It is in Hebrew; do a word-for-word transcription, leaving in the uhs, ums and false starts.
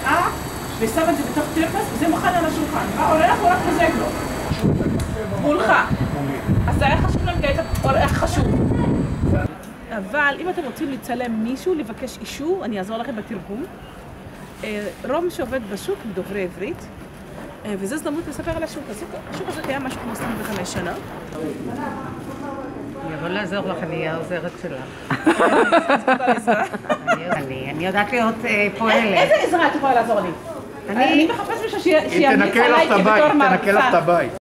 מראה ושם את זה בתוך תרפס וזה מוכן על השולחן. מה הולך הוא רק מזג לו. מולך. אז זה היה חשוב להם כי היית אורח חשוב. אבל אם אתם רוצים לצלם מישהו, לבקש אישור, אני אעזור לכם בתרגום. רוב שעובד בשוק הם דוברי עברית, וזו הזדמנות לספר על השוק הזה. השוק הזה קיים משהו כמו עשרים וחמש שנה. אני אבוא לעזור לך, אני אהיה העוזרת שלך. אני יודעת להיות פועלת. איזה עזרה את יכולה לעזור לי? אני מחפש מישהו שימליץ עליי כבתור מרצה. תנקה לך את הבית.